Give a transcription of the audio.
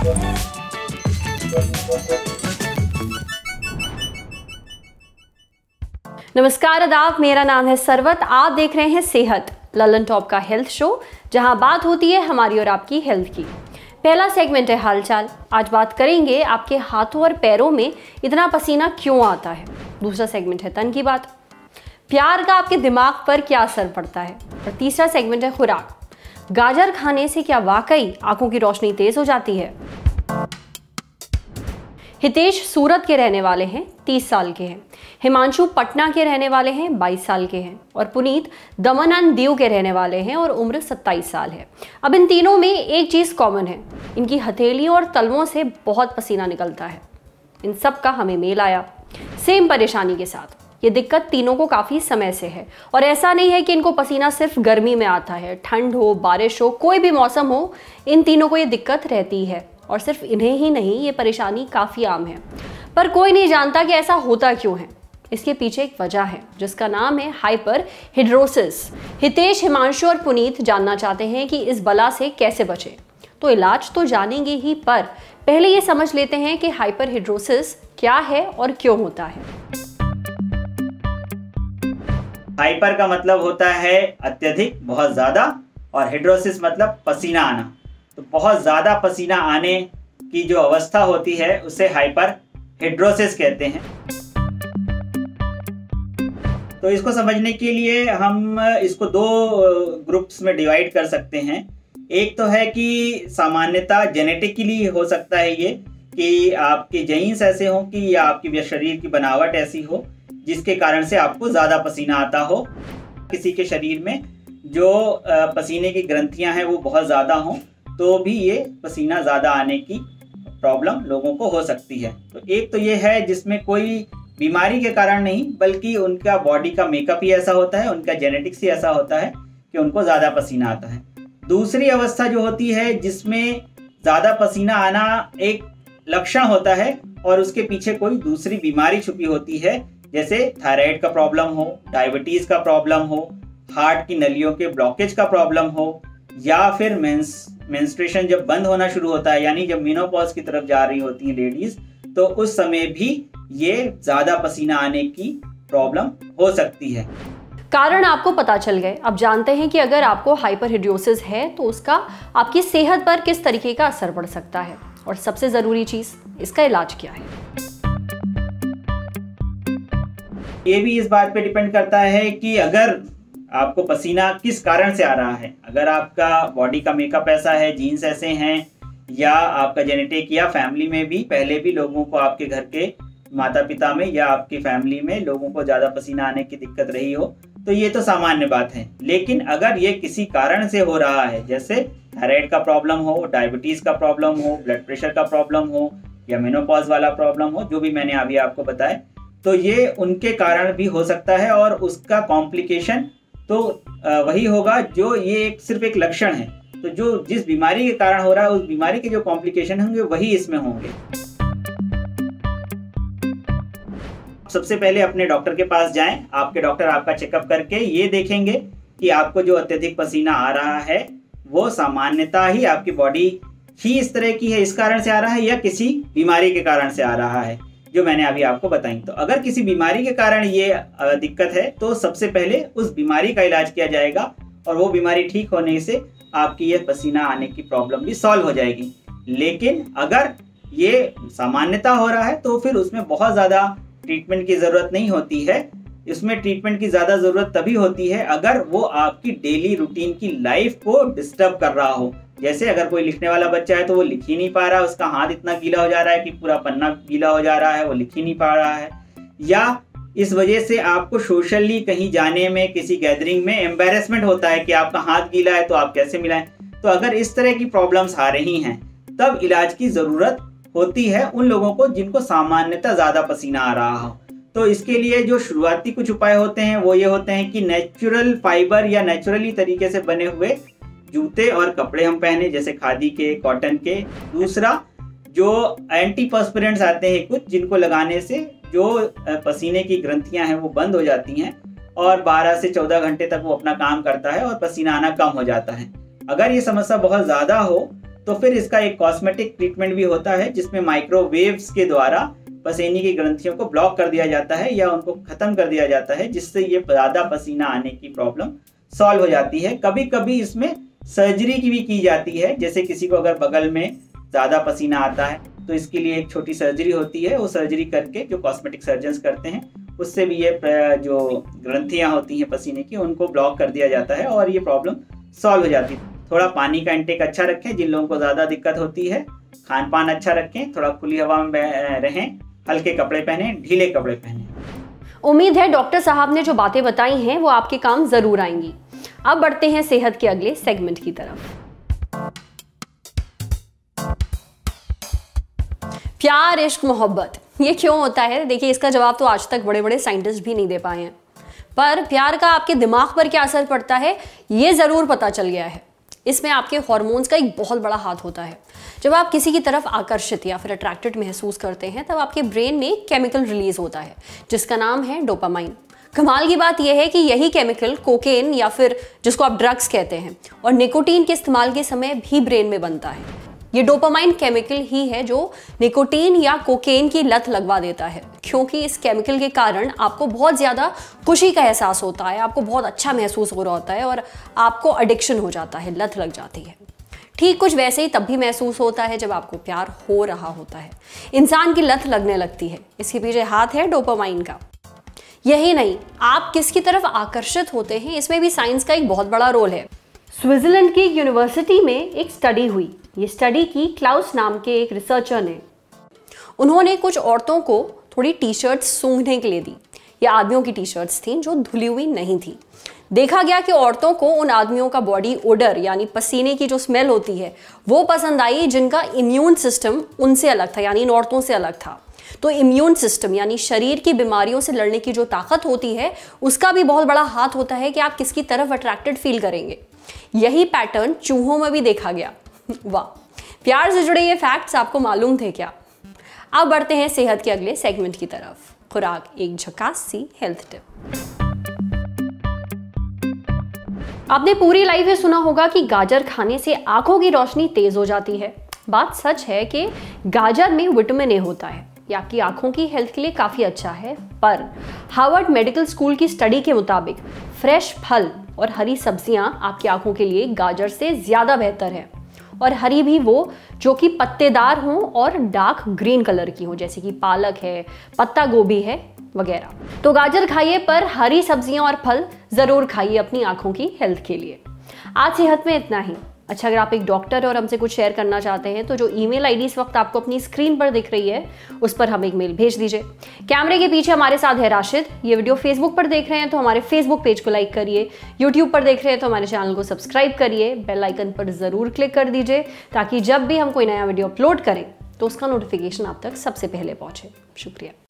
नमस्कार आदाब, मेरा नाम है सरवत। आप देख रहे हैं सेहत ललन टॉप का हेल्थ शो, जहां बात होती है हमारी और आपकी हेल्थ की। पहला सेगमेंट है हालचाल। आज बात करेंगे आपके हाथों और पैरों में इतना पसीना क्यों आता है। दूसरा सेगमेंट है तन की बात, प्यार का आपके दिमाग पर क्या असर पड़ता है। और तीसरा सेगमेंट है खुराक, गाजर खाने से क्या वाकई आंखों की रोशनी तेज हो जाती है। हितेश सूरत के रहने वाले हैं, 30 साल के हैं। हिमांशु पटना के रहने वाले हैं, 22 साल के हैं। और पुनीत दमन एंड दीव के रहने वाले हैं और उम्र 27 साल है। अब इन तीनों में एक चीज़ कॉमन है, इनकी हथेलियों और तलवों से बहुत पसीना निकलता है। इन सब का हमें मेल आया सेम परेशानी के साथ। ये दिक्कत तीनों को काफ़ी समय से है और ऐसा नहीं है कि इनको पसीना सिर्फ गर्मी में आता है। ठंड हो, बारिश हो, कोई भी मौसम हो, इन तीनों को ये दिक्कत रहती है। और सिर्फ इन्हें ही नहीं, ये परेशानी काफ़ी आम है, पर कोई नहीं जानता कि ऐसा होता क्यों है। इसके पीछे एक वजह है जिसका नाम है हाइपरहिड्रोसिस। हितेश, हिमांशु और पुनीत जानना चाहते हैं कि इस बला से कैसे बचें। तो इलाज तो जानेंगे ही, पर पहले ये समझ लेते हैं कि हाइपरहिड्रोसिस क्या है और क्यों होता है। हाइपर का मतलब होता है अत्यधिक, बहुत ज़्यादा, और हिड्रोसिस मतलब पसीना आना। तो बहुत ज़्यादा पसीना आने की जो अवस्था होती है उसे हाइपर हिड्रोसिस कहते हैं। तो इसको समझने के लिए हम इसको दो ग्रुप्स में डिवाइड कर सकते हैं। एक तो है कि सामान्यतः जेनेटिकली हो सकता है ये कि आपके जीन्स ऐसे हों कि या आपकी शरीर की बनावट ऐसी हो जिसके कारण से आपको ज़्यादा पसीना आता हो। किसी के शरीर में जो पसीने की ग्रंथियां हैं वो बहुत ज़्यादा हों तो भी ये पसीना ज़्यादा आने की प्रॉब्लम लोगों को हो सकती है। तो एक तो ये है जिसमें कोई बीमारी के कारण नहीं, बल्कि उनका बॉडी का मेकअप ही ऐसा होता है, उनका जेनेटिक्स ही ऐसा होता है कि उनको ज़्यादा पसीना आता है। दूसरी अवस्था जो होती है जिसमें ज़्यादा पसीना आना एक लक्षण होता है और उसके पीछे कोई दूसरी बीमारी छुपी होती है, जैसे थायराइड का प्रॉब्लम हो, डायबिटीज़ का प्रॉब्लम हो, हार्ट की नलियों के ब्लॉकेज का प्रॉब्लम हो, या फिर मेंस्ट्रुएशन जब बंद होना शुरू होता है, यानी जब मेनोपॉज की तरफ जा रही होती हैं लेडीज, तो उस समय भी ये ज़्यादा पसीना आने की प्रॉब्लम हो सकती है। कारण आपको पता चल गए। अब जानते हैं कि अगर आपको हाइपरहिड्रोसिस है तो उसका आपकी सेहत पर किस तरीके का असर पड़ सकता है, और सबसे ज़रूरी चीज़, इसका इलाज क्या है। ये भी इस बात पे डिपेंड करता है कि अगर आपको पसीना किस कारण से आ रहा है। अगर आपका बॉडी का मेकअप ऐसा है, जीन्स ऐसे हैं, या आपका जेनेटिक या फैमिली में भी पहले भी लोगों को, आपके घर के माता पिता में या आपकी फैमिली में लोगों को ज़्यादा पसीना आने की दिक्कत रही हो, तो ये तो सामान्य बात है। लेकिन अगर ये किसी कारण से हो रहा है, जैसे थायराइड का प्रॉब्लम हो, डायबिटीज़ का प्रॉब्लम हो, ब्लड प्रेशर का प्रॉब्लम हो, या मेनोपॉज वाला प्रॉब्लम हो, जो भी मैंने अभी आपको बताया, तो ये उनके कारण भी हो सकता है। और उसका कॉम्प्लिकेशन तो वही होगा जो ये सिर्फ एक लक्षण है। तो जो जिस बीमारी के कारण हो रहा है, उस बीमारी के जो कॉम्प्लिकेशन होंगे वही इसमें होंगे। सबसे पहले अपने डॉक्टर के पास जाएं। आपके डॉक्टर आपका चेकअप करके ये देखेंगे कि आपको जो अत्यधिक पसीना आ रहा है वो सामान्यतः ही आपकी बॉडी ही इस तरह की है, इस कारण से आ रहा है, या किसी बीमारी के कारण से आ रहा है, जो मैंने अभी आपको बताई। तो अगर किसी बीमारी के कारण ये दिक्कत है तो सबसे पहले उस बीमारी का इलाज किया जाएगा, और वो बीमारी ठीक होने से आपकी ये पसीना आने की प्रॉब्लम भी सॉल्व हो जाएगी। लेकिन अगर ये सामान्यता हो रहा है तो फिर उसमें बहुत ज़्यादा ट्रीटमेंट की ज़रूरत नहीं होती है। इसमें ट्रीटमेंट की ज़्यादा ज़रूरत तभी होती है अगर वो आपकी डेली रूटीन की लाइफ को डिस्टर्ब कर रहा हो। जैसे अगर कोई लिखने वाला बच्चा है तो वो लिख ही नहीं पा रहा, उसका हाथ इतना गीला हो जा रहा है कि पूरा पन्ना गीला हो जा रहा है, वो लिख ही नहीं पा रहा है, या इस वजह से आपको सोशली कहीं जाने में, किसी गैदरिंग में एम्बैरेसमेंट होता है कि आपका हाथ गीला है तो आप कैसे मिलाएं। तो अगर इस तरह की प्रॉब्लम्स आ रही हैं तब इलाज की ज़रूरत होती है उन लोगों को जिनको सामान्यतः ज़्यादा पसीना आ रहा हो। तो इसके लिए जो शुरुआती कुछ उपाय होते हैं वो ये होते हैं कि नेचुरल फाइबर या नेचुरली तरीके से बने हुए जूते और कपड़े हम पहने, जैसे खादी के, कॉटन के। दूसरा, जो एंटीपर्स्पिरेंट्स आते हैं कुछ, जिनको लगाने से जो पसीने की ग्रंथियां हैं वो बंद हो जाती हैं और 12 से 14 घंटे तक वो अपना काम करता है और पसीना आना कम हो जाता है। अगर ये समस्या बहुत ज़्यादा हो तो फिर इसका एक कॉस्मेटिक ट्रीटमेंट भी होता है जिसमें माइक्रोवेव्स के द्वारा पसीने की ग्रंथियों को ब्लॉक कर दिया जाता है या उनको खत्म कर दिया जाता है, जिससे ये ज़्यादा पसीना आने की प्रॉब्लम सॉल्व हो जाती है। कभी कभी इसमें सर्जरी की भी की जाती है, जैसे किसी को अगर बगल में ज़्यादा पसीना आता है तो इसके लिए एक छोटी सर्जरी होती है, वो सर्जरी करके जो कॉस्मेटिक सर्जन्स करते हैं उससे भी ये जो ग्रंथियाँ होती हैं पसीने की उनको ब्लॉक कर दिया जाता है और ये प्रॉब्लम सॉल्व हो जाती है। थोड़ा पानी का इंटेक अच्छा रखें, जिन लोगों को ज़्यादा दिक्कत होती है, खान पान अच्छा रखें, थोड़ा खुली हवा में रहें, हल्के कपड़े पहने, ढीले कपड़े पहने। उम्मीद है डॉक्टर साहब ने जो बातें बताई हैं वो आपके काम जरूर आएंगी। अब बढ़ते हैं सेहत के अगले सेगमेंट की तरफ। प्यार, इश्क, मोहब्बत ये क्यों होता है? देखिए, इसका जवाब तो आज तक बड़े बड़े साइंटिस्ट भी नहीं दे पाए हैं, पर प्यार का आपके दिमाग पर क्या असर पड़ता है ये जरूर पता चल गया है। इसमें आपके हार्मोन्स का एक बहुत बड़ा हाथ होता है। जब आप किसी की तरफ आकर्षित या फिर अट्रैक्टेड महसूस करते हैं तब आपके ब्रेन में एक केमिकल रिलीज होता है जिसका नाम है डोपामाइन। कमाल की बात यह है कि यही केमिकल कोकेन या फिर जिसको आप ड्रग्स कहते हैं और निकोटीन के इस्तेमाल के समय भी ब्रेन में बनता है। ये डोपामाइन केमिकल ही है जो निकोटीन या कोकेन की लत लगवा देता है, क्योंकि इस केमिकल के कारण आपको बहुत ज़्यादा खुशी का एहसास होता है, आपको बहुत अच्छा महसूस हो रहा होता है और आपको एडिक्शन हो जाता है, लत लग जाती है। ठीक कुछ वैसे ही तब भी महसूस होता है जब आपको प्यार हो रहा होता है, इंसान की लत लगने लगती है। इसके पीछे हाथ है डोपामाइन का। यही नहीं, आप किसकी तरफ आकर्षित होते हैं इसमें भी साइंस का एक बहुत बड़ा रोल है। स्विट्जरलैंड की यूनिवर्सिटी में एक स्टडी हुई। ये स्टडी की क्लाउस नाम के एक रिसर्चर ने। उन्होंने कुछ औरतों को थोड़ी टी शर्ट्स सूंघने के लिए दी। ये आदमियों की टी शर्ट्स थी जो धुली हुई नहीं थी। देखा गया कि औरतों को उन आदमियों का बॉडी ओडर यानी पसीने की जो स्मेल होती है वो पसंद आई जिनका इम्यून सिस्टम उनसे अलग था, यानी इन औरतों से अलग था। तो इम्यून सिस्टम यानी शरीर की बीमारियों से लड़ने की जो ताकत होती है उसका भी बहुत बड़ा हाथ होता है कि आप किसकी तरफ अट्रैक्टेड फील करेंगे। यही पैटर्न चूहों में भी देखा गया। वाह, प्यार से जुड़े ये फैक्ट्स आपको मालूम थे क्या? अब बढ़ते हैं सेहत के अगले सेगमेंट की तरफ। खुराक, एक झकास सी हेल्थ टिप। आपने पूरी लाइफ में सुना होगा कि गाजर खाने से आंखों की रोशनी तेज हो जाती है। बात सच है कि गाजर में विटामिन ए होता है, ये आपकी आंखों की हेल्थ के लिए काफी अच्छा है। पर हार्वर्ड मेडिकल स्कूल की स्टडी के मुताबिक फ्रेश फल और हरी सब्जियां आपकी आंखों के लिए गाजर से ज्यादा बेहतर है, और हरी भी वो जो कि पत्तेदार हों और डार्क ग्रीन कलर की हो, जैसे कि पालक है, पत्ता गोभी है वगैरह। तो गाजर खाइए, पर हरी सब्जियां और फल जरूर खाइए अपनी आंखों की हेल्थ के लिए। आज सेहत में इतना ही। अच्छा, अगर आप एक डॉक्टर है और हमसे कुछ शेयर करना चाहते हैं तो जो ईमेल आईडी इस वक्त आपको अपनी स्क्रीन पर दिख रही है उस पर हम एक मेल भेज दीजिए। कैमरे के पीछे हमारे साथ है राशिद। ये वीडियो फेसबुक पर देख रहे हैं तो हमारे फेसबुक पेज को लाइक करिए, यूट्यूब पर देख रहे हैं तो हमारे चैनल को सब्सक्राइब करिए, बेल आइकन पर जरूर क्लिक कर दीजिए ताकि जब भी हम कोई नया वीडियो अपलोड करें तो उसका नोटिफिकेशन आप तक सबसे पहले पहुंचे। शुक्रिया।